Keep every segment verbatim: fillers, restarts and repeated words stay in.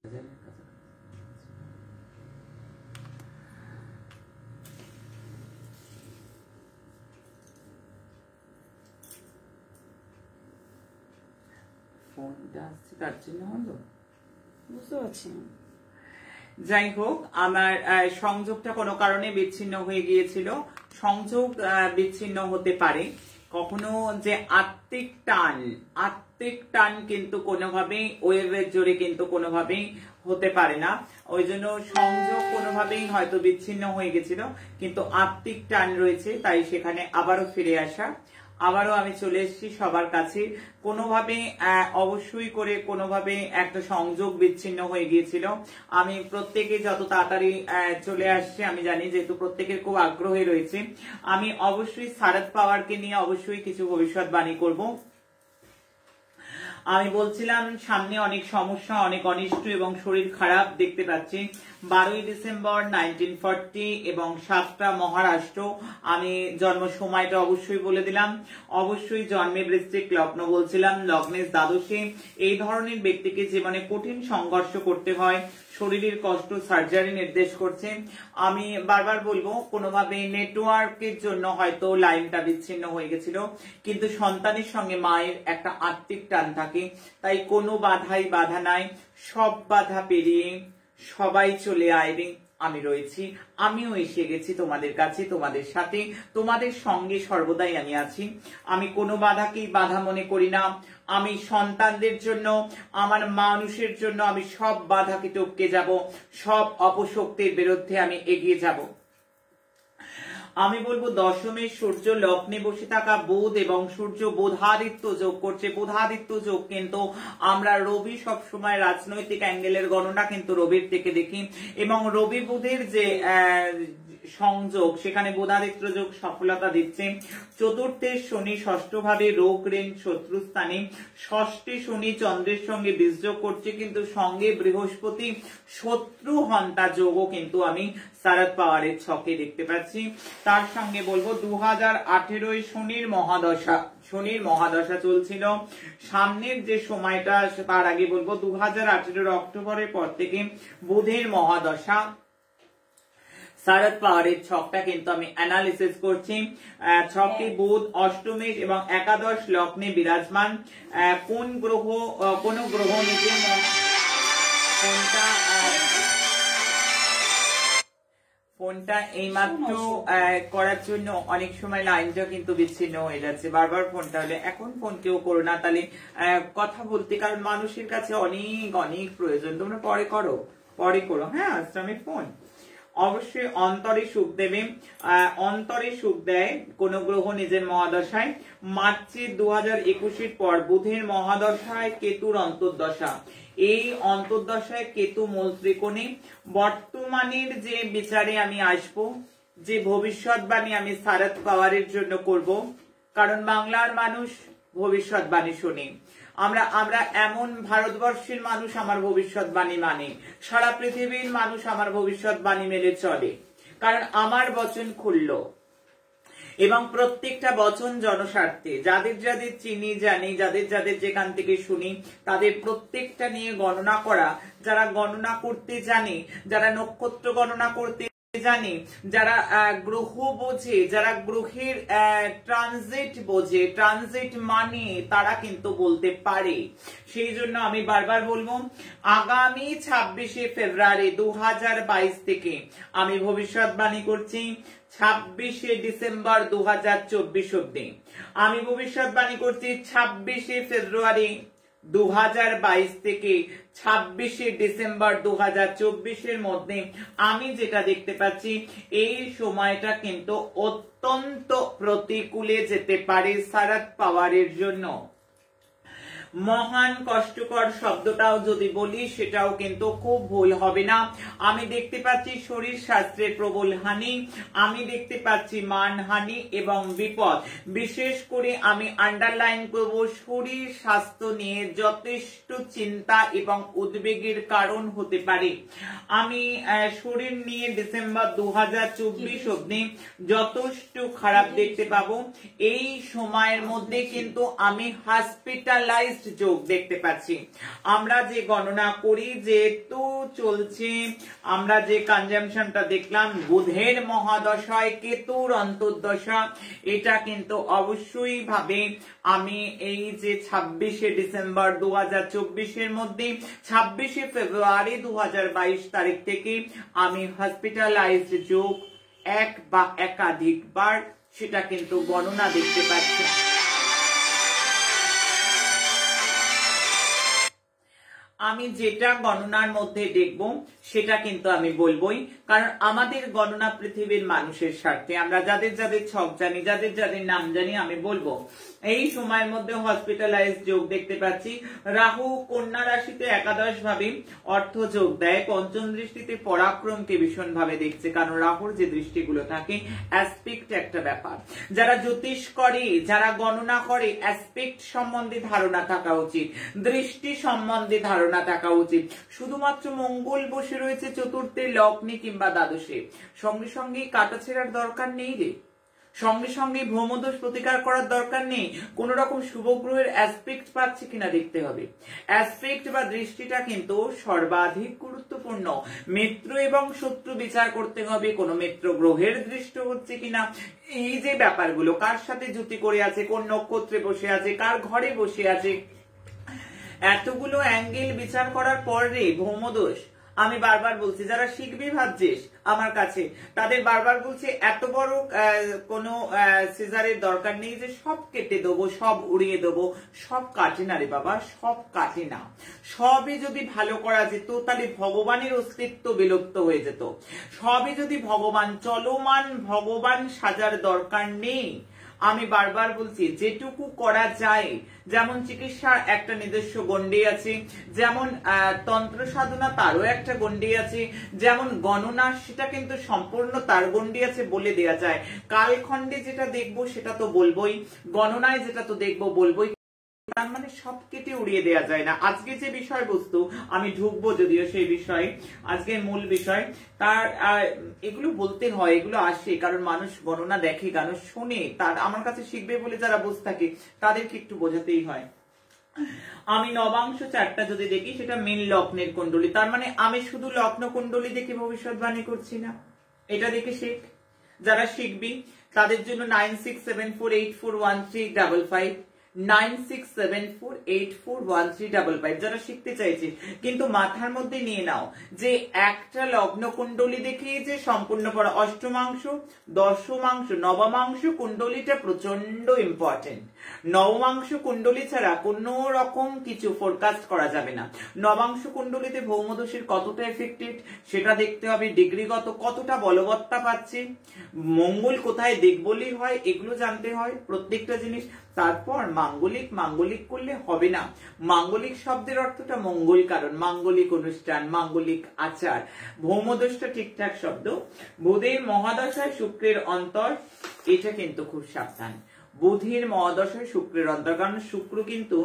ফোনটা আসছে তার জন্য হলো, বুঝতে পারছি। যাই হোক, আমার সংযোগটা কোনো কারণে বিচ্ছিন্ন হয়ে গিয়েছিল। সংযোগ বিচ্ছিন্ন হতে পারে কখনো, যে আত্মিক টান আত্মিক টান কিন্তু কোনোভাবেই ওয়েভের জোরে কিন্তু কোনোভাবেই হতে পারে না। ওই জন্য সংযোগ কোনোভাবেই হয়তো বিচ্ছিন্ন হয়ে গেছিল, কিন্তু আত্মিক টান রয়েছে, তাই সেখানে আবারও ফিরে আসা। আবারও আমি চলে এসেছি সবার কাছে। কোনোভাবে অবশ্যই করে কোনোভাবে একটা সংযোগ বিচ্ছিন্ন হয়ে গিয়েছিল। আমি প্রত্যেকে যত তাড়াতাড়ি চলে আসছে, আমি জানি যেহেতু প্রত্যেকের খুব আগ্রহে রয়েছে, আমি অবশ্যই শারদ পাওয়ারকে নিয়ে অবশ্যই কিছু ভবিষ্যৎবাণী করব। আমি বলছিলাম সামনে অনেক সমস্যা, অনেক অনিষ্ট এবং শরীর খারাপ দেখতে পাচ্ছি। বারোই ডিসেম্বর নাইনটিন ফর্টি এবং সাতটা মহারাষ্ট্র। আমি জন্ম সময়টা অবশ্যই বলে দিলাম। অবশ্যই জন্মে বৃশ্চিক লগ্ন বলছিলাম, লগ্নের দ্বাদশে। এই ধরনের ব্যক্তিকে জীবনে কঠিন সংঘর্ষ করতে হয়, শরীরের কষ্ট, সার্জারি নির্দেশ করছে। আমি বারবার বলবো, কোনোভাবে নেটওয়ার্কের জন্য হয়তো লাইনটা বিচ্ছিন্ন হয়ে গেছিল, কিন্তু সন্তানের সঙ্গে মায়ের একটা আত্মিক টান থাকে, তাই কোনো বাধাই বাধা নাই। সব বাধা পেরিয়ে সবাই চলে আসবে। আমি রয়েছি, আমিও এসে গেছি তোমাদের কাছে, তোমাদের সাথে, তোমাদের সঙ্গে সর্বদাই আমি আছি। আমি কোনো বাধাকেই বাধা মনে করি না। আমি সন্তানদের জন্য, আমার মানুষের জন্য আমি সব বাধাকে টপকে যাব, সব অপশক্তির বিরুদ্ধে আমি এগিয়ে যাব। আমি বলবো দশমের সূর্য লগ্নে বসে থাকা বুধ এবং সূর্য বোধাদিত্য যোগ করছে। বোধাদিত্য যোগ কিন্তু আমরা রবি সবসময় রাজনৈতিক অ্যাঙ্গেলের গণনা কিন্তু রবির থেকে দেখি, এবং রবি বুধের যে সংযোগ, সেখানে বোধাদিত্য যোগ সফলতা দিচ্ছে। চতুর্থে শনি ষষ্ঠ ভাবে রোগ ঋণ শত্রু স্থানে, ষষ্ঠে শনি চন্দ্রের সঙ্গে বীজযোগ করছে, কিন্তু সঙ্গে বৃহস্পতি শত্রু হন্তা যোগও কিন্তু আমি শারদ পাওয়ারের ছকে দেখতে পাচ্ছি। তার সঙ্গে বলবো দু হাজার আঠেরোয় শনির মহাদশা, শনির মহাদশা চলছিল। সামনের যে সময়টা, তার আগে বলবো দু হাজার আঠেরোর অক্টোবরের পর থেকে বুধের মহাদশা। শারদ পাওয়ারের ছকটা কিন্তু আমি অ্যানালিসিস করছি। ছকটি বুধ অষ্টমে এবং একাদশ লগ্নে বিরাজমান। কোন গ্রহ, কোন গ্রহ নিজে কোনটা ফোনটা এইমাত্র করার জন্য অনেক সময় লাইনটা কিন্তু বিচ্ছিন্ন হয়ে যাচ্ছে, বারবার ফোনটা হলে। এখন ফোন কেউ করো না, তাহলে কথা বলতে, কারণ মানুষের কাছে অনেক অনেক প্রয়োজন। তোমরা পরে করো, পরে করো, হ্যাঁ। আশ্রমের ফোন অবশ্যই অন্তরে সুখ দেবে। অন্তরে সুখ দেয় কোন গ্রহ নিজের মহাদশায়। মার্চের দু হাজার একুশের পর বুধের মহাদশায় কেতুর অন্তর্দশা। এই অন্তর্দশায় কেতু মূল ত্রিকোণে। বর্তমানের যে বিচারে আমি আসব, যে ভবিষ্যৎবাণী আমি শারদ পাওয়ারের জন্য করব, কারণ বাংলার মানুষ ভবিষ্যৎবাণী শুনে। আমরা আমরা এমন ভারতবর্ষের মানুষ আমার ভবিষ্যৎবাণী মানে, সারা পৃথিবীর মানুষ আমার ভবিষ্যৎবাণী মেনে চলে, কারণ আমার বচন খুলল এবং প্রত্যেকটা বচন জনস্বার্থে। যাদের যাদের চিনি জানি, যাদের যাদের যেখান থেকে শুনি, তাদের প্রত্যেকটা নিয়ে গণনা করা, যারা গণনা করতে জানে, যারা নক্ষত্র গণনা করতে জানি, যারা গ্রহ বোঝে, যারা গ্রহের ট্রানজিট বোঝে, ট্রানজিট মানে তারা কিন্তু বলতে পারে। সেই জন্য আমি বারবার বলবো, আগামী ছাব্বিশে ফেব্রুয়ারি দু হাজার বাইশ থেকে আমি ভবিষ্যৎবাণী করছি ছাব্বিশে ডিসেম্বর দু হাজার চব্বিশ অব্দি। আমি ভবিষ্যৎবাণী করছি ছাব্বিশে ফেব্রুয়ারি দু হাজার বাইশ থেকে ছাব্বিশে ডিসেম্বর দু হাজার চব্বিশের মধ্যে আমি যেটা দেখতে পাচ্ছি, এই সময়টা কিন্তু অত্যন্ত প্রতিকূলে যেতে পারে শারদ পাওয়ারের জন্য। মহান কষ্টকর শব্দটাও যদি বলি, সেটাও কিন্তু খুব ভুল হবে না। আমি দেখতে পাচ্ছি শরীর স্বাস্থ্যের প্রবল হানি, আমি দেখতে পাচ্ছি মানহানি এবং বিপদ। বিশেষ করে আমি আন্ডারলাইন করব, শরীর স্বাস্থ্য নিয়ে যথেষ্ট চিন্তা এবং উদ্বেগের কারণ হতে পারে। আমি শরীর নিয়ে ডিসেম্বর দু হাজার চব্বিশ অব্দি যথেষ্ট খারাপ দেখতে পাবো। এই সময়ের মধ্যে কিন্তু আমি হসপিটালাইজড যোগ দেখতে পাচ্ছি। আমরা যে গণনা করি যেহেতু চলছে, আমরা যে কনজাম্পশনটা দেখলাম বুধের মহাদশায় কেতুর অন্তর্দশা, এটা কিন্তু অবশ্যই ভাবে আমি এই যে ছাব্বিশে ডিসেম্বর দু হাজার চব্বিশের মধ্যে ছাব্বিশে ফেব্রুয়ারি দু হাজার বাইশ তারিখ থেকে আমি হসপিটালাইজড যোগ এক বা একাধিকবার সেটা কিন্তু গণনা দেখতে পাচ্ছি। আমি যেটা গণনার মধ্যে দেখব সেটা কিন্তু আমি বলবোই, কারণ আমাদের গণনা পৃথিবীর মানুষের স্বার্থে। আমরা যাদের যাদের ছক জানি, যাদের যাদের নাম জানি আমি বলবো। এই সময়ের মধ্যে হসপিটালাইজ যোগ দেখতে পাচ্ছি। রাহু কন্যা রাশিতে একাদশ ভাবে অর্থ যোগ দেয়, পঞ্চম দৃষ্টিতে পরাক্রমকে ভীষণ ভাবে দেখছে, কারণ রাহুর যে দৃষ্টিগুলো থাকে অ্যাসপেক্ট একটা ব্যাপার। যারা জ্যোতিষ করে, যারা গণনা করে, অ্যাসপেক্ট সম্বন্ধে ধারণা থাকা উচিত, দৃষ্টি সম্বন্ধে ধারণা থাকা উচিত। শুধুমাত্র মঙ্গল বসে রয়েছে চতুর্থে লগ্নে কিংবা দ্বাদশে, সঙ্গে সঙ্গে কাটাছেড়ার দরকার নেই রে, সঙ্গে সঙ্গে ভ্রমদোষ প্রতিকার করার দরকার নেই। কোন রকম শুভ গ্রহের অ্যাসপেক্ট পাচ্ছে কিনা দেখতে হবে। অ্যাসপেক্ট বা দৃষ্টিটা কিন্তু সর্বাধিক গুরুত্বপূর্ণ। মিত্র এবং শত্রু বিচার করতে হবে, কোন মিত্র গ্রহের দৃষ্টি হচ্ছে কিনা, এই যে ব্যাপারগুলো, কার সাথে জুতি করে আছে, কোন নক্ষত্রে বসে আছে, কার ঘরে বসে আছে, এতগুলো অ্যাঙ্গেল বিচার করার পরে ভৌমদোষ। আমি বারবার বলছি, যারা শিখবি ভাবছিস আমার কাছে, তাদের বারবার বলছি এত বড় কোনো সিজারের দরকার নেই যে সব কেটে দেবো, সব উড়িয়ে দেবো। সব কাটে না রে বাবা, সব কাটে না। সবই যদি ভালো করা যেত তাহলে ভগবানের অস্তিত্ব বিলুপ্ত হয়ে যেত। সবই যদি ভগবান, চলমান ভগবান সাজার দরকার নেই। আমি বারবার বলছি যেটুকু করা যায়, যেমন চিকিৎসার একটা নিজস্ব গণ্ডি আছে, যেমন তন্ত্র সাধনা তারও একটা গণ্ডি আছে, যেমন গণনা সেটা কিন্তু সম্পূর্ণ তার গণ্ডি আছে, বলে দেয়া যায়। কালখণ্ডে যেটা দেখবো সেটা তো বলবোই, গণনায় যেটা তো দেখবো বলবোই, তার মানে সব কেটে উড়িয়ে দেওয়া যায় না। আজকে যে বিষয়বস্তু আমি ঢুকবো যদিও সেই বিষয়ে, আজকের মূল বিষয়, তার এগুলো বলতে হয়, এগুলো আসে কারণ মানুষ গণনা দেখে, মানুষ শোনে, তার আমার কাছে শিখবে বলে যারা বসে থাকে তাদেরকে একটু বোঝাতেই হয়। আমি নবাংশ চারটা যদি দেখি সেটা মেন লগ্নের কুণ্ডলী, তার মানে আমি শুধু লগ্ন কুণ্ডলী দেখে ভবিষ্যৎবাণী করছি না, এটা দেখে শেখ। যারা শিখবি তাদের জন্য nine six seven four eight four one three double five nine six seven four eight four one three double five যারা শিখতে চাইছে, কিন্তু মাথার মধ্যে নিয়ে নাও যে একটা লগ্ন কুণ্ডলী দেখে যে সম্পূর্ণ পড়া, অষ্টমাংশ, দশমাংশ, নবমাংশ কুণ্ডলীটা প্রচন্ড ইম্পর্টেন্ট। নবমাংশ কুণ্ডলী ছাড়া কোন রকম কিছু ফোরকাস্ট করা যাবে না। নবাংশ কুণ্ডলীতে ভৌমদোষের কতটা এফেক্টেড সেটা দেখতে হবে, ডিগ্রিগত কতটা বলবত্তা পাচ্ছে, মঙ্গল কোথায় দিকবলি হয় এগুলো জানতে হয় প্রত্যেকটা জিনিস। তারপর মাঙ্গলিক, মাঙ্গলিক করলে হবে না। মাঙ্গলিক শব্দের অর্থটা মঙ্গল, কারণ মাঙ্গলিক অনুষ্ঠান, মাঙ্গলিক আচার। ভৌমদোষটা ঠিকঠাক শব্দ। বুধের মহাদশায় শুক্রের অন্তর, এটা কিন্তু খুব সাবধান। বুধের মহাদশায় শুক্রের অন্তর, কারণ শুক্র কিন্তু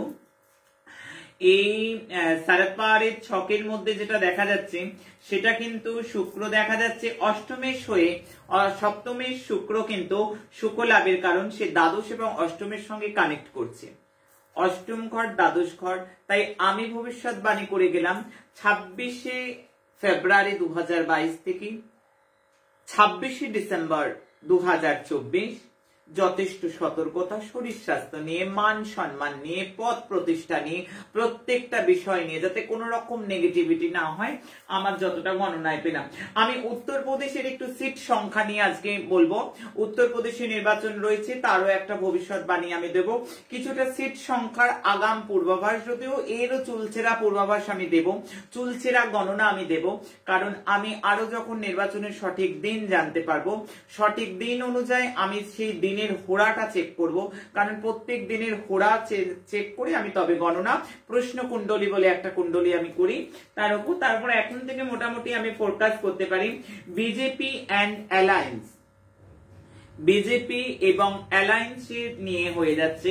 এই শরৎ পাওয়ারের ছকের মধ্যে যেটা দেখা যাচ্ছে সেটা কিন্তু শুক্র দেখা যাচ্ছে অষ্টমেশ হয়ে, সপ্তমেশ শুক্র কিন্তু শুক্র লাভের কারণ সে দ্বাদশ এবং অষ্টমের সঙ্গে কানেক্ট করছে, অষ্টম ঘর দ্বাদশ ঘর। তাই আমি ভবিষ্যৎবাণী করে গেলাম ছাব্বিশে ফেব্রুয়ারি দু হাজার বাইশ থেকে ছাব্বিশে ডিসেম্বর দু হাজার চব্বিশ যথেষ্ট সতর্কতা, শরীর স্বাস্থ্য নিয়ে, মান সম্মান নিয়ে, পদ প্রতিষ্ঠা নিয়ে, প্রত্যেকটা বিষয় নিয়ে যাতে কোনো রকম নেগেটিভিটি না হয়, আমার যতটা গণনায় পেলাম। আমি উত্তরপ্রদেশের একটু সিট সংখ্যা নিয়ে আজকে বলবো। উত্তরপ্রদেশে নির্বাচন রয়েছে, তারও একটা ভবিষ্যৎবাণী আমি দেব। কিছুটা সিট সংখ্যার আগাম পূর্বাভাস, যদিও এরও চুলচেরা পূর্বাভাস আমি দেব, চুলচেরা গণনা আমি দেব, কারণ আমি আরো যখন নির্বাচনের সঠিক দিন জানতে পারবো, সঠিক দিন অনুযায়ী আমি সেই দিন হোড়াটা চেক করব, কারণ প্রত্যেক দিনের হোড়া চেক করে আমি তবে গণনা, প্রশ্ন কুণ্ডলী বলে একটা কুণ্ডলী আমি করি তার উপর। তারপর এখন থেকে মোটামুটি আমি ফোরকাস্ট করতে পারি বিজেপি এন্ড অ্যালায়েন্স, বিজেপি এবং অ্যালায়েন্স নিয়ে হয়ে যাচ্ছে।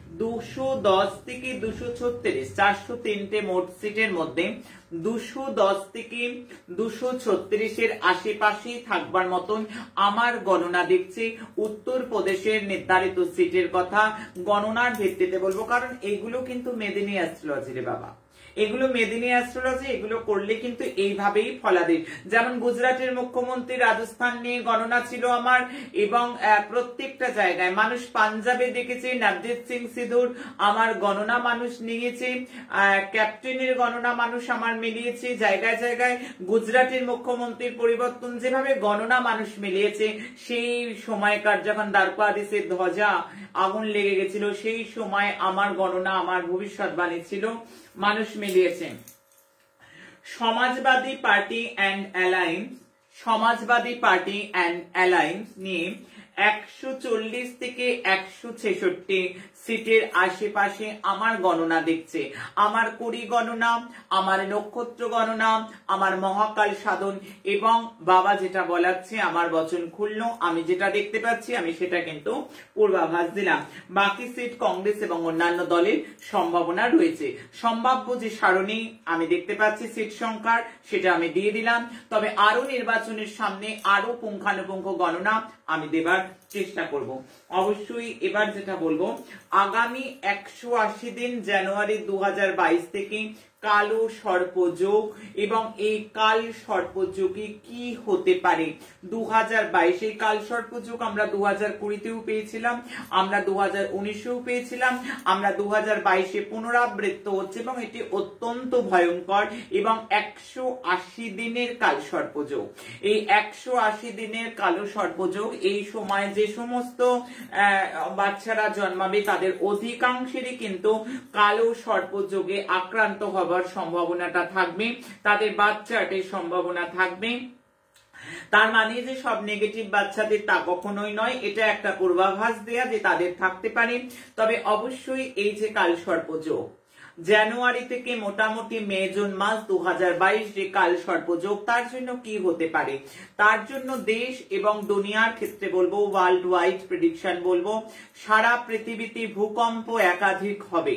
দুশো দশ থেকে দুশো ছত্রিশ চারশো তিনটে মোট সিটের মধ্যে দুশো দশ থেকে দুশো ছত্রিশের আশেপাশেই থাকবার মতন আমার গণনা দেখছে। উত্তরপ্রদেশের নির্ধারিত সিটের কথা গণনার ভিত্তিতে বলবো, কারণ এগুলো কিন্তু মেদিনী অ্যাস্ট্রোলজি রে বাবা, এগুলো মেদিনী অ্যাস্ট্রোলজি, এগুলো করলে কিন্তু এইভাবেই ফলাদেশ। যেমন গুজরাটের মুখ্যমন্ত্রী, রাজস্থান নিয়ে গণনা ছিল আমার, এবং প্রত্যেকটা জায়গায় মানুষ, পাঞ্জাবে দেখেছে নবজিৎ সিং সিধুর আমার গণনা মানুষ নিয়েছে, ক্যাপ্টেনের গণনা মানুষ আমার মিলিয়েছে, জায়গায় জায়গায় গুজরাটের মুখ্যমন্ত্রীর পরিবর্তন যেভাবে গণনা মানুষ মিলিয়েছে, সেই সময়কার যখন দ্বারকাধীশের ধ্বজা আগুন লেগে গেছিল সেই সময় আমার গণনা, আমার ভবিষ্যৎবাণী ছিল, মানুষ মিলিয়েছে। Samajwadi party and alliance, Samajwadi party and alliance নিয়ে একশো চল্লিশ থেকে একশো ছেষট্টি সিটের আশেপাশে আমার গণনা দেখছে। আমার কুড়ি গণনা, আমার নক্ষত্র গণনা, আমার মহাকাল সাধন, এবং বাবা যেটা বলাচ্ছে আমার বচন খুললো, আমি যেটা দেখতে পাচ্ছি আমি সেটা কিন্তু পূর্বাভাস দিলাম। বাকি সিট কংগ্রেস এবং অন্যান্য দলের সম্ভাবনা রয়েছে। সম্ভাব্য যে সারণী আমি দেখতে পাচ্ছি সিট সংখ্যার, সেটা আমি দিয়ে দিলাম। তবে আরো নির্বাচনের সামনে আরো পুঙ্খানুপুঙ্খ গণনা আমি দেবার চেষ্টা করব। অবশ্যই এবার যেটা বলবো, আগামী একশো আশি দিন জানুয়ারি দু হাজার বাইশ থেকে কালো সর্পযোগ, এবং এই কাল সর্পযোগে কি হতে পারে দু হাজার বাইশ। এই কাল সর্পযোগ আমরা দু হাজার কুড়িতেও পেয়েছিলাম, আমরা দু হাজার উনিশেও পেয়েছিলাম, আমরা দু হাজার বাইশে পুনরাবৃত্ত হচ্ছে, এবং এটি অত্যন্ত ভয়ঙ্কর। এবং একশো আশি দিনের কাল সর্পযোগ, এই একশো আশি দিনের কালো সর্পযোগ, এই সময় যে সমস্ত বাচ্চারা জন্মাবে তাদের অধিকাংশেরই কিন্তু কালো সর্পযোগে আক্রান্ত হবে সম্ভাবনাটা থাকবে, তাদের বাচ্চাটির সম্ভাবনা থাকবে। তার মানে যে সব নেগেটিভ বাচ্চাদের তা কখনোই নয়, এটা একটা পূর্বাভাস দেয়া যে তাদের থাকতে পারে। তবে অবশ্যই এই যে কাল সর্পযোগ জানুয়ারি থেকে মোটামুটি মে জুন মাস দু হাজার বাইশ যে কাল সর্পযোগ, তার জন্য কি হতে পারে, তার জন্য দেশ এবং দুনিয়ার ক্ষেত্রে বলবো, ওয়ার্ল্ড ওয়াইড প্রেডিকশন বলবো, সারা পৃথিবীতে ভূকম্প একাধিক হবে।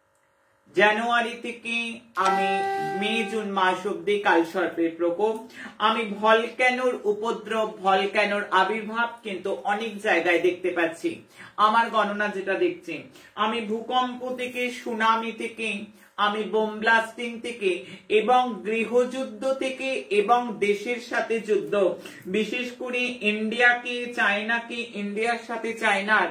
জানুয়ারি থেকে আমি মে জুন মাস অব্দি কালসর্পের প্রকোপ, আমি ভলক্যানোর উপদ্রব, ভলক্যানোর আবির্ভাব কিন্তু অনেক জায়গায় দেখতে পাচ্ছি। আমার গণনা যেটা দেখছি, আমি ভূকম্প থেকে, সুনামি থেকে, আমি বোম ব্লাস্টিং থেকে, এবং গৃহযুদ্ধ থেকে, এবং দেশের সাথে যুদ্ধ, বিশেষ করে ইন্ডিয়াকে, চায়নাকে, ইন্ডিয়ার সাথে চায়নার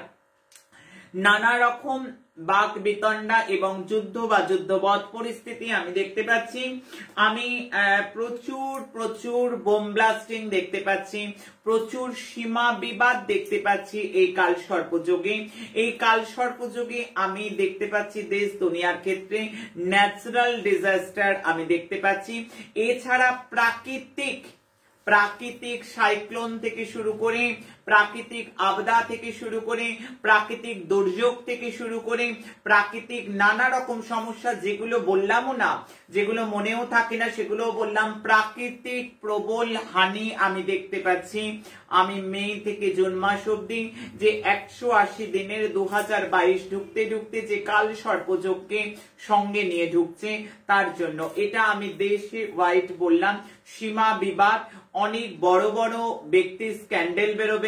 নানা রকম বাক বিতণ্ডা এবং যুদ্ধ বা যুদ্ধবৎ পরিস্থিতি আমি দেখতে পাচ্ছি। আমি প্রচুর প্রচুর বোম ব্লাস্টিং দেখতে পাচ্ছি, প্রচুর সীমা বিবাদ দেখতে পাচ্ছি এই কাল সর্পযোগে। এই কাল সর্পযোগে আমি দেখতে পাচ্ছি দেশ দুনিয়ার ক্ষেত্রে ন্যাচারাল ডিজাস্টার আমি দেখতে পাচ্ছি। এছাড়া প্রাকৃতিক প্রাকৃতিক সাইক্লোন থেকে শুরু করে, প্রাকৃতিক আপদা থেকে শুরু করে, প্রাকৃতিক দুর্যোগ থেকে শুরু করে, প্রাকৃতিক নানা রকম সমস্যা, যেগুলো বললামও না, যেগুলো মনেও থাকে না সেগুলো বললাম, প্রাকৃতিক প্রবল হানি আমি দেখতে পাচ্ছি। আমি মে থেকে জুন মাস অব্দি যে একশো আশি দিনের দু হাজার বাইশ ঢুকতে ঢুকতে যে কাল সর্পযোগকে সঙ্গে নিয়ে ঢুকছে, তার জন্য এটা আমি দেশে ওয়াইড বললাম। সীমা বিবাদ, অনেক বড় বড় ব্যক্তি স্ক্যান্ডেল বেরোবে,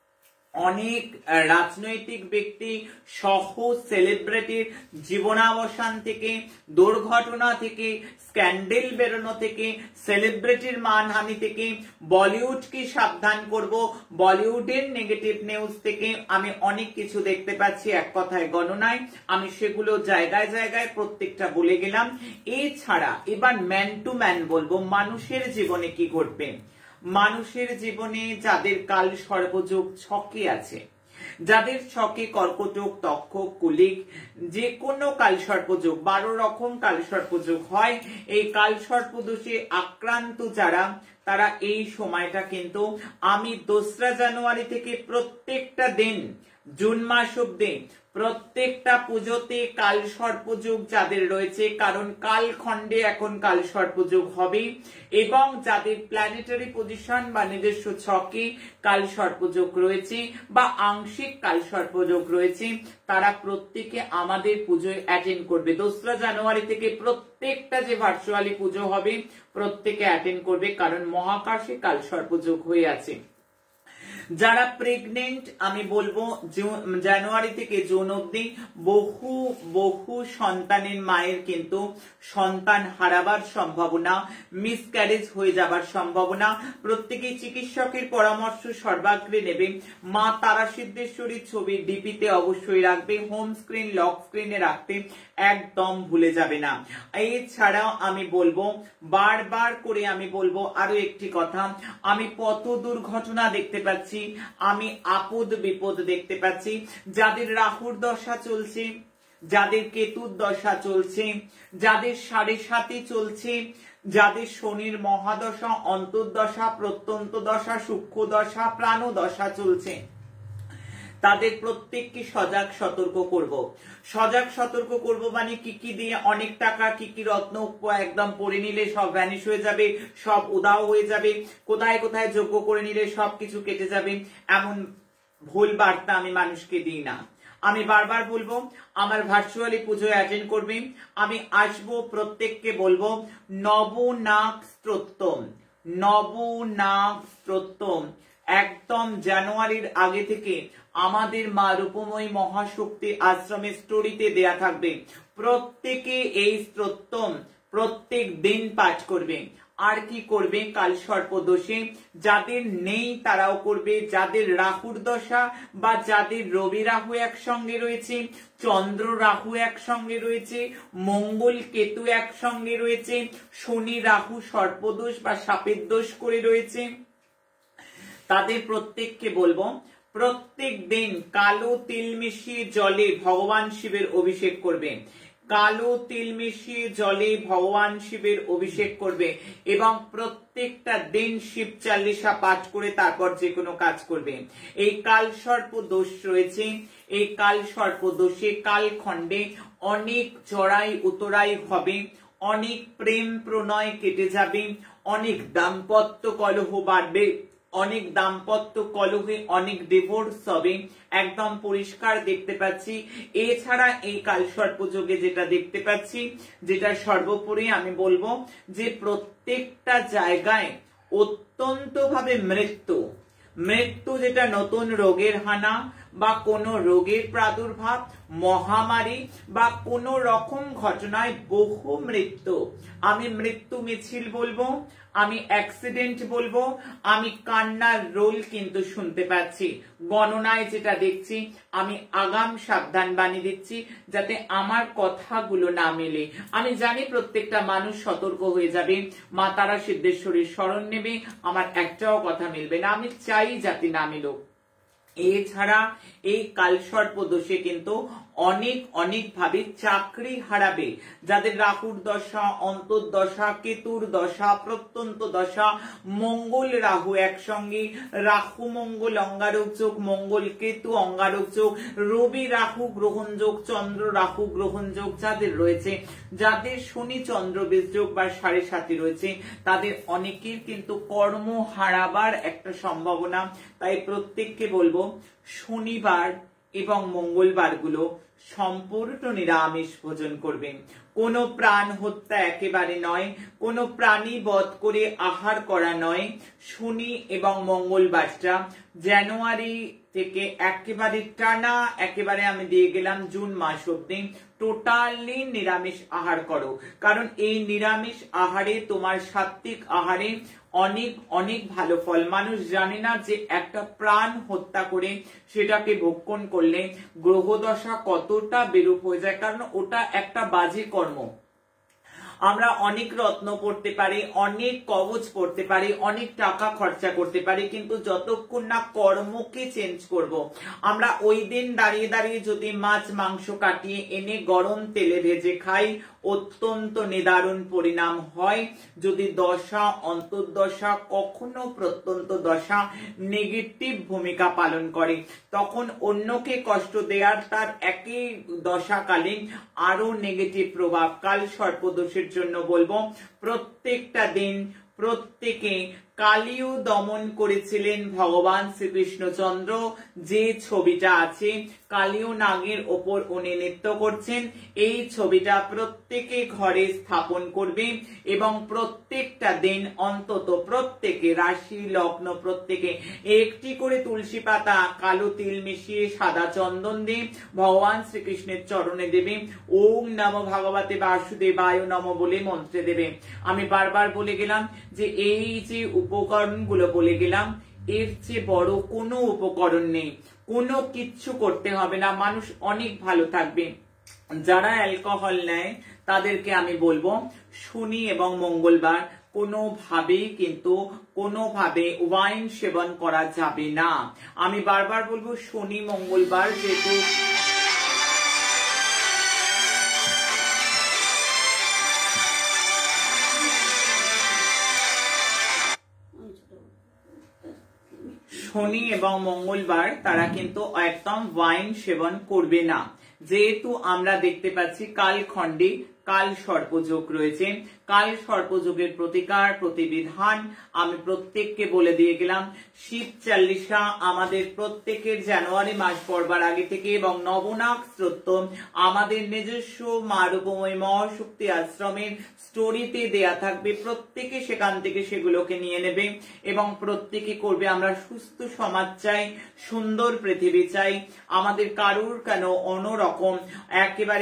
অনেক রাজনৈতিক ব্যক্তি সহ সেলিব্রিটির জীবনাবসান থেকে, দুর্ঘটনা থেকে, স্ক্যান্ডেল বেরোনো থেকে, সেলিব্রিটির মানহানি থেকে, বলিউডকে সাবধান করব, বলিউডের নেগেটিভ নিউজ থেকে আমি অনেক কিছু দেখতে পাচ্ছি। এক কথায় গণনায় আমি সেগুলো জায়গায় জায়গায় প্রত্যেকটা বলে গেলাম। এছাড়া এবার ম্যান টু ম্যান বলবো, মানুষের জীবনে কি ঘটবে। মানুষের জীবনে যাদের কাল সর্পযোগ ছকে আছে, যাদের ছকে কর্কটক, তক্ষক, কুলিক, যে কোনো কাল সর্পযোগ, বারো রকম কাল সর্পযোগ হয়। এই কাল সর্পদোষে আক্রান্ত যারা, তারা এই সময়টা কিন্তু আমি দোসরা জানুয়ারি থেকে প্রত্যেকটা দিন জুন মাস অব্দি প্রত্যেকটা পুজোতে কাল সর্পযোগ যাদের রয়েছে, কারণ কাল খণ্ডে এখন কাল সর্পযোগ হবে, এবং যাদের প্ল্যানেটারি পজিশন বা নিজস্ব ছকে কাল সর্পযোগ রয়েছে বা আংশিক কাল সর্পযোগ রয়েছে, তারা প্রত্যেকে আমাদের পুজোয় অ্যাটেন্ড করবে। দোসরা জানুয়ারি থেকে প্রত্যেকটা যে ভার্চুয়ালি পুজো হবে প্রত্যেকে অ্যাটেন্ড করবে, কারণ মহাকাশে কাল সর্পযোগ হয়ে আছে। যারা প্রেগনেন্ট, আমি বলবো জানুয়ারি থেকে জুন অব্দি বহু বহু সন্তানের মায়ের কিন্তু সন্তান হারাবার সম্ভাবনা, মিসক্যারেজ হয়ে যাবার সম্ভাবনা, প্রত্যেকেই চিকিৎসকের পরামর্শ সর্বাগ্রে নেবে। মা তারা সিদ্ধেশ্বরীর ছবি ডিপিতে অবশ্যই রাখবে, হোম স্ক্রিন লক স্ক্রিনে রাখতে একদম ভুলে যাবে না। এছাড়াও আমি বলবো, বারবার করে আমি বলবো আরো একটি কথা, আমি পথ দুর্ঘটনা দেখতে পাচ্ছি, আমি আপদ বিপদ দেখতে পাচ্ছি। যাদের রাহুর দশা চলছে, যাদের কেতুর দশা চলছে, যাদের সাড়ে সাথে চলছে, যাদের শনির মহাদশা, অন্তর্দশা, প্রত্যন্ত দশা, সূক্ষ্ম দশা, প্রাণ দশা চলছে, তাদের প্রত্যেককে সজাগ সতর্ক করব। সজাগ সতর্ক করব মানে কি কি দিয়ে, অনেক টাকা কি কি রত্ন একদম পরে নিলে সব ভ্যানিশ হয়ে যাবে, সব উদাও হয়ে যাবে, কোথায় কোথায় যোগ্য করে নিলে সবকিছু কেটে যাবে, এমন ভুল বার্তা আমি মানুষকে দিই না। আমি বারবার বলবো, আমার ভার্চুয়ালি পুজোয় অ্যাটেন্ড করবে, আমি আসবো, প্রত্যেককে বলবো নবনাগ স্তোত্রম, নবনাগ স্তোত্রম একদম জানুয়ারির আগে থেকে আমাদের মা রূপময়ী মহাশক্তি আশ্রমের স্টোরিতে দেয়া থাকবে। প্রত্যেকে এই স্তোত্রম প্রত্যেক দিন পাঠ করবে। আর কি করবে, কাল সর্পদোষে যাদের নেই তারাও করবে, যাদের রাহুর দশা বা যাদের রবি রাহু একসঙ্গে রয়েছে, চন্দ্র রাহু একসঙ্গে রয়েছে, মঙ্গল কেতু একসঙ্গে রয়েছে, শনি রাহু সর্পদোষ বা সাপের দোষ করে রয়েছে, তাদের প্রত্যেককে বলবো প্রত্যেক দিন কালো তিল মিশিয়ে জলে ভগবান শিবের অভিষেক করবে। কালো তিল মিশিয়ে জলে ভগবান শিবের অভিষেক করবে এবং প্রত্যেকটা দিন শিব চালিসা পাঠ করে তারপর যে কোনো কাজ করবে। এই কাল সর্প দোষ রয়েছে, এই কাল সর্প দোষে কাল খণ্ডে অনেক চড়াই উতরাই হবে, অনেক প্রেম প্রণয় কেটে যাবে, অনেক দাম্পত্য কলহ বাড়বে, অনেক দাম্পত্য কলহে অনেক ডিভোর্স হবে, একদম পরিষ্কার দেখতে পাচ্ছি। এছাড়া এই কালসর্পযোগে যেটা দেখতে পাচ্ছি, যেটা সর্বোপরি আমি বলবো যে প্রত্যেকটা জায়গায় অত্যন্ত ভাবে মৃত্যু মৃত্যু যেটা নতুন রোগের হানা বা কোনো রোগের প্রাদুর্ভাব, মহামারী বা কোনো রকম ঘটনায় বহু মৃত্যু, আমি মৃত্যু মিছিল বলবো, আমি অ্যাক্সিডেন্ট বলবো, আমি কান্নার রোল কিন্তু শুনতে পাচ্ছি। গণনায় যেটা দেখছি, আমি আগাম সাবধান বাণী দিচ্ছি যাতে আমার কথাগুলো না মেলে। আমি জানি প্রত্যেকটা মানুষ সতর্ক হয়ে যাবে, মা তারা সিদ্ধেশ্বরীর শরণ নেবে, আমার একটাও কথা মিলবে না, আমি চাই যাতে না মিলুক। এছাড়া এই কালসর্প দোষে কিন্তু অনেক অনেক ভাবে চাকরি হারাবে, যাদের রাহুর দশা, অন্তর্দশা, কেতুর দশা, প্রত্যন্ত দশা, মঙ্গল রাহু একসঙ্গে, রাহু মঙ্গল অঙ্গারক যোগ, মঙ্গল কেতু অঙ্গারক যোগ, রবি রাহু গ্রহণ যোগ, চন্দ্র রাহু গ্রহণ যোগ যাদের রয়েছে, যাদের শনি চন্দ্র বেশ যোগ বা সাড়ে সাথে রয়েছে, তাদের অনেকের কিন্তু কর্ম হারাবার একটা সম্ভাবনা। তাই প্রত্যেককে বলবো শনিবার এবং মঙ্গলবার গুলো সম্পূর্ণ নিরামিষ ভোজন করবেন। কোনো প্রাণ হত্যা একেবারে নয়, কোনো প্রাণী বধ করে আহার করা নয়। শনি এবং মঙ্গলবারটা জানুয়ারি থেকে একেবারে টানা একেবারে আমি দিয়ে গেলাম জুন মাস অব্দি টোটালি নিরামিষ আহার করো, কারণ এই নিরামিষ আহারে তোমার সাত্বিক আহারে অনেক অনেক ভালো ফল। মানুষ জানে না যে একটা প্রাণ হত্যা করে সেটাকে ভক্ষণ করলে গ্রহদশা কতটা বিরূপ হয়ে যায়, কারণ ওটা একটা বাজে কর্ম। আমরা অনেক রত্ন পড়তে পারি, অনেক কবচ পড়তে পারি, অনেক টাকা খরচা করতে পারি, কিন্তু যতক্ষণ না কর্মকে চেঞ্জ করব, আমরা ওই দিন দাঁড়িয়ে দাঁড়িয়ে যদি মাছ মাংস কাটিয়ে এনে গরম তেলে ভেজে খাই, অত্যন্ত নিদারুণ পরিণাম হয় যদি দশা অন্তর্দশা কখনো প্রত্যন্ত দশা নেগেটিভ ভূমিকা পালন করে। তখন অন্যকে কষ্ট দেওয়ার তার একই দশাকালীন আরো নেগেটিভ প্রভাব। কাল সর্পদোষের জন্য বলবো প্রত্যেকটা দিন প্রত্যেকে কালিও দমন করেছিলেন ভগবান শ্রীকৃষ্ণচন্দ্র, যে ছবিটা আছে কালিও নাগের ওপর উনি নৃত্য করছেন, এই ছবিটা প্রত্যেকে ঘরে স্থাপন করবে এবং প্রত্যেকটা দিন অন্তত প্রত্যেকে রাশি লগ্ন প্রত্যেকে একটি করে তুলসী পাতা কালো তিল মিশিয়ে সাদা চন্দন দিয়ে ভগবান শ্রীকৃষ্ণের চরণে দেবে। ওম নমো ভগবতে বাসুদেবায় নমো বলে মন্ত্রে দেবে। আমি বারবার বলে গেলাম যে এই যে উপকরণ গুলো বলে গেলাম, এর চেয়ে বড় কোনো উপকরণ নেই, কোনো কিচ্ছু করতে হবে না, মানুষ অনেক ভালো থাকবে। যারা অ্যালকোহল নেয় তাদেরকে আমি বলবো শনি এবং মঙ্গলবার কোনোভাবেই কিন্তু কোনোভাবে ওয়াইন সেবন করা যাবে না। আমি বারবার বলবো শনি মঙ্গলবার যেহেতু শনি এবং মঙ্গলবার তারা কিন্তু একদম ওয়াইন সেবন করবে না। যেহেতু আমরা দেখতে পাচ্ছি কালখণ্ডে কাল সর্পযোগ রয়েছে, কাল সর্পযোগের প্রতিকার প্রতিবিধান আমি প্রত্যেককে বলে দিয়ে গেলাম। শিব চাল্লিশা আমাদের প্রত্যেকের জানুয়ারি মাস পড়বার আগে থেকে এবং নবনাগ স্তোত্র আমাদের নিজস্ব মা রূপময়ী মহাশক্তি আশ্রমের স্টোরিতে দেয়া থাকবে, প্রত্যেকে সেখান থেকে সেগুলোকে নিয়ে নেবে এবং প্রত্যেকে করবে। আমরা সুস্থ সমাজ চাই, সুন্দর পৃথিবী চাই, আমাদের কারুর কেন অন্যরকম একেবারে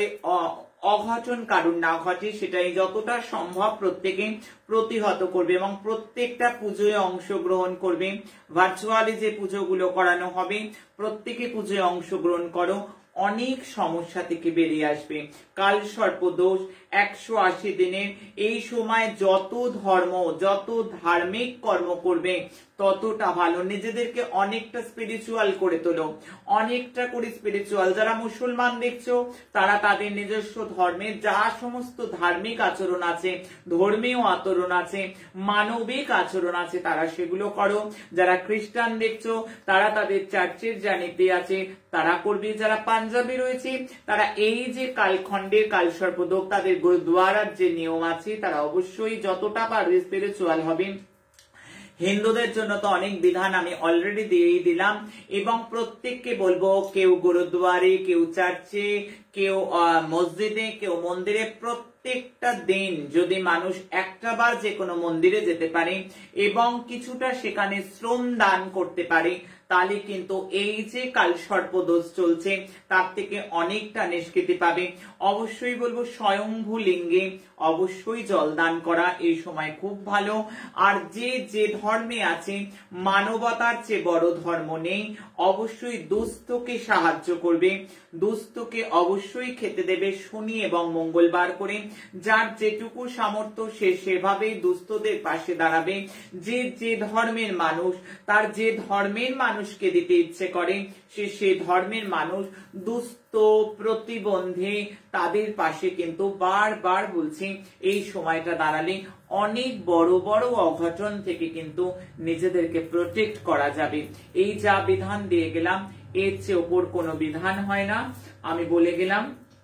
অঘটন কারণ না ঘটে সেটাই যতটা সম্ভব প্রত্যেকে প্রতিহত করবে এবং প্রত্যেকটা পুজোয় অংশগ্রহণ করবে। ভার্চুয়ালি যে পুজোগুলো করানো হবে প্রত্যেকে পুজোয় অংশগ্রহণ করো, অনেক সমস্যা থেকে বেরিয়ে আসবে। কাল সর্পদোষ একশো আশি দিনের এই সময় যত ধর্ম যত ধার্মিক কর্ম করবে ততটা ভালো। নিজেদেরকে অনেকটা স্পিরিচুয়াল করে তোলো, অনেকটা করে স্পিরিচুয়াল। যারা মুসলমান দেখছো তারা তাদের নিজস্ব ধর্মের যা সমস্ত ধার্মিক আচরণ আছে, ধর্মীয় আচরণ আছে, মানবিক আচরণ আছে তারা সেগুলো করো। যারা খ্রিস্টান দেখছো তারা তাদের চার্চের যা নীতি আছে তারা করবে। যারা পাঞ্জাবি রয়েছে তারা এই যে কালখণ্ডের কাল সর্পদোষ তাদের গুরুদ্বারার যে নিয়ম আছে তারা অবশ্যই যতটা পারবে স্পিরিচুয়াল হবে। হিন্দুদের জন্য তো অনেক বিধান আমি অলরেডি দিয়েই দিলাম এবং প্রত্যেককে বলবো কেউ গুরুদ্বারে, কেউ চার্চে, কেউ মসজিদে, কেউ মন্দিরে, প্রত্যেকটা দিন যদি মানুষ একটা বার যে কোনো মন্দিরে যেতে পারে এবং কিছুটা সেখানে শ্রম দান করতে পারে তাহলে কিন্তু এই যে কাল সর্পদোষ চলছে তার থেকে অনেকটা নিষ্কৃতি পাবে। অবশ্যই বলবো স্বয়ংভূ লিঙ্গে অবশ্যই জলদান করা এই সময় খুব ভালো। আর যে যে ধর্মে আছে মানবতার চেয়ে বড় ধর্ম নেই, অবশ্যই দুস্থকে সাহায্য করবে, দুস্থকে অবশ্যই খেতে দেবে শনি এবং মঙ্গলবার করে। যার যেটুকু সামর্থ্য সে সেভাবেই দুস্থদের পাশে দাঁড়াবে। যে যে ধর্মের মানুষ তার যে ধর্মের মানুষকে দিতে ইচ্ছে করে সে সে ধর্মের মানুষ দুস্থ প্রতিবন্ধী তাদের পাশে কিন্তু বারবার বলছি এই সময়টা দাঁড়ালে অনেক বড় বড় অঘটন থেকে কিন্তু নিজেদেরকে প্রোটেক্ট করা যাবে। এই যা বিধান দিয়ে গেলাম এর চেয়ে ওপর কোনো বিধান হয় না। আমি বলে গেলাম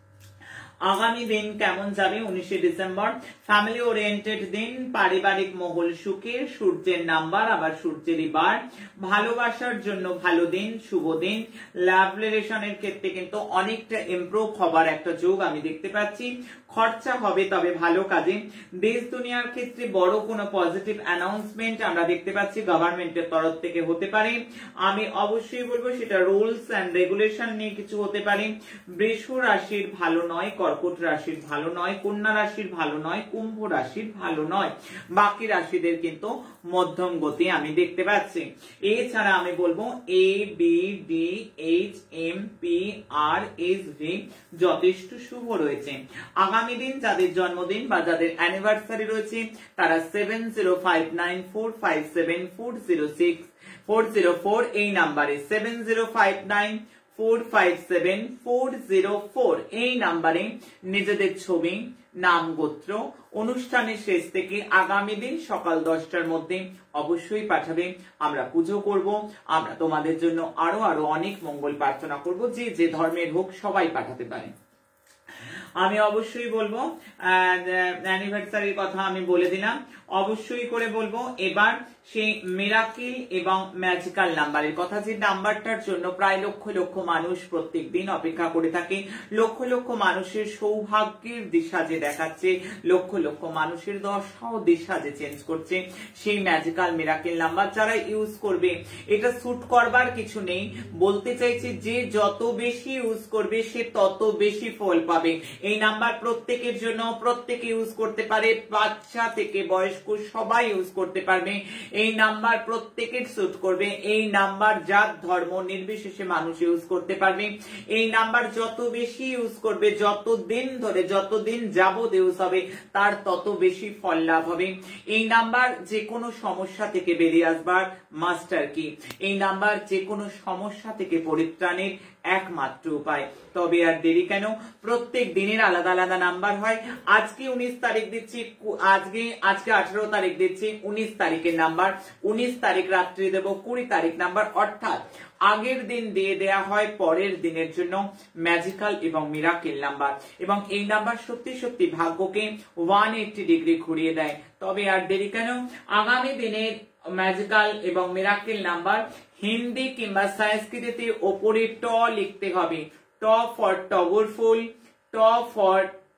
আগামী দিন কেমন যাবে উনিশে ডিসেম্বর, ফ্যামিলি ওরিয়েন্টেড দিন, পারিবারিক মহল সুখের, সূর্যের নাম্বার আবার সূর্যেরই বার, ভালোবাসার জন্য ভালো দিন, শুভ দিন। লাভ রিলেশনের ক্ষেত্রে কিন্তু অনেকটা ইমপ্রুভ হবার একটা যোগ আমি দেখতে পাচ্ছি। খরচা হবে তবে ভালো কাজে। দেশ দুনিয়ার ক্ষেত্রে বড় কোনো পজিটিভ অ্যানাউন্সমেন্ট আমরা দেখতে পাচ্ছি গভর্নমেন্টের তরফ থেকে হতে পারে। আমি অবশ্যই বলবো সেটা রুলস এন্ড রেগুলেশন নিয়ে কিছু হতে পারে। বৃষ রাশির ভালো নয়, কর্কট রাশির ভালো নয়, কন্যা রাশির ভালো নয়, কুম্ভ রাশির ভালো নয়, বাকি রাশিদের কিন্তু মধ্যম গতি আমি দেখতে পাচ্ছি। এছাড়া আমি বলবো A B D H M P R S V যথেষ্ট শুভ রয়েছে। আগামী দিন যাদের জন্মদিন বা যাদের অ্যানিভার্সারি রয়েছে তারা seven zero five nine four five seven four zero six four zero four এই নাম্বারে seven zero five nine four five seven four zero four এই নাম্বারে নিজেদের ছবি, নাম, গোত্র অনুষ্ঠানের শেষ থেকে আগামী দিন সকাল দশটার মধ্যে অবশ্যই পাঠাবে। আমরা পুজো করব, আমরা তোমাদের জন্য আরো আরো অনেক মঙ্গল প্রার্থনা করব। যে যে ধর্মের হোক সবাই পাঠাতে পারে। আমি অবশ্যই বলবো অ্যানিভার্সারির কথা আমি বলে দিলাম, অবশ্যই করে বলবো। এবার সেই মিরাকেল এবং ম্যাজিক্যাল নাম্বারের কথা, যে নাম্বারটার জন্য প্রায় লক্ষ লক্ষ মানুষ প্রত্যেক দিন অপেক্ষা করে থাকে, লক্ষ লক্ষ মানুষের সৌভাগ্যের দিশা যে দেখাচ্ছে, লক্ষ লক্ষ মানুষের দশা ও দিশা যে চেঞ্জ করছে, সেই ম্যাজিক্যাল মিরাকেল নাম্বার যারা ইউজ করবে, এটা স্যুট করবার কিছু নেই। বলতে চাইছি যে যত বেশি ইউজ করবে সে তত বেশি ফল পাবে। এই নাম্বার প্রত্যেকের জন্য, প্রত্যেকে ইউজ করতে পারে, বাচ্চা থেকে বয়স্ক সবাই ইউজ করতে পারবে। এই নাম্বার প্রত্যেকের স্যুট করবে। এই নাম্বার জাত ধর্ম নির্বিশেষে মানুষ ইউজ করতে পারবে। এই নাম্বার যত বেশি ইউজ করবে, যত দিন ধরে, যত দিন যাবত ইউজ হবে, তার তত বেশি ফল লাভ হবে। এই নাম্বার যে কোনো সমস্যা থেকে বেরিয়ে আসবার মাস্টার কি। এই নাম্বার যে কোনো সমস্যা থেকে পরিত্রাণের একমাত্র উপায়। তবে আর দেরি কেন, প্রত্যেক দিনের আলাদা আলাদা নাম্বার হয়। আজকে উনিশ তারিখ দিচ্ছি, আজকে আজকে আঠারো তারিখ দিচ্ছি উনিশ তারিখের নাম্বার, উনিশ তারিখ রাত্রি দেব কুড়ি তারিখ নাম্বার, অর্থাৎ আগের দিন দিয়ে দেয়া হয় পরের দিনের জন্য ম্যাজিক্যাল এবং মিরাকেল নাম্বার। এবং এই নাম্বার সত্যি সত্যি ভাগ্যকে ওয়ান এইটটি ডিগ্রি ঘুরিয়ে দেয়। তবে আর দেরি কেন, আগামী দিনের ম্যাজিক্যাল এবং মিরাকেল নাম্বার হিন্দি কিংবা সংস্কৃতিতে ওপরে ট লিখতে হবে। ট ফর টগর ফুল, ট ফর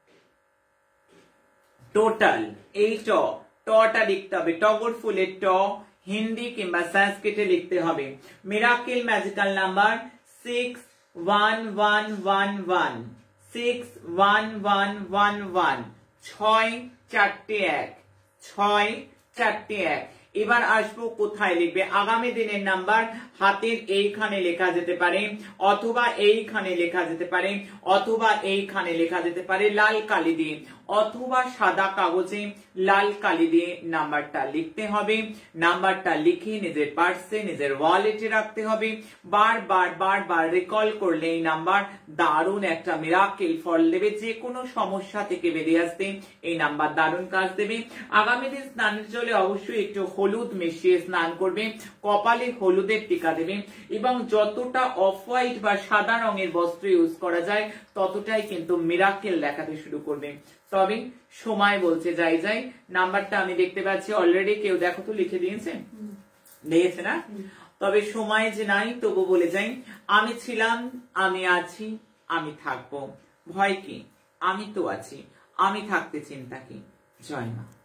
টোটাল, এই ট টটা লিখতে হবে। টগর ফুলের ট হিন্দি কিংবা সংস্কৃতে লিখতে হবে। Miracle magical number six one one one one, six one one one one, ছয় চারটে এক, ছয় চারটে এক। এবার আসবো কোথায় লিখবে। আগামী দিনের নাম্বার হাতের এইখানে লেখা যেতে পারে, অথবা এইখানে লেখা যেতে পারে, অথবা এইখানে লেখা যেতে পারে লাল কালি দিয়ে, অথবা সাদা কাগজে লাল কালি দিয়ে নাম্বারটা লিখতে হবে। নাম্বারটা লিখে নিজের পার্সে, নিজের ওয়ালেটে রাখতে হবে। বারবার বারবার রিকল করলে এই নাম্বার দারুণ একটা মিরাকেল ফল দেবে। যে কোনো সমস্যা থেকে বেরিয়ে আসতে এই নাম্বার দারুণ কাজ দেবে। আগামী দিন স্নানের জলে অবশ্যই একটু হলুদ মিশিয়ে স্নান করবে, কপালে হলুদের টিকা দেবে, এবং যতটা অফ হোয়াইট বা সাদা রঙের বস্ত্র ইউজ করা যায় ততটাই কিন্তু মিরাকেল দেখাতে শুরু করবে। তবে সময় বলছে যাই যাই, নাম্বারটা আমি দেখতে পাচ্ছি অলরেডি কেউ দেখো তো লিখে দিয়েছে, দিয়েছে না? তবে সময় যে নাই তবু বলে যাই, আমি ছিলাম, আমি আছি, আমি থাকবো, ভয় কি, আমি তো আছি, আমি থাকতে চিন্তা কি। জয় মা।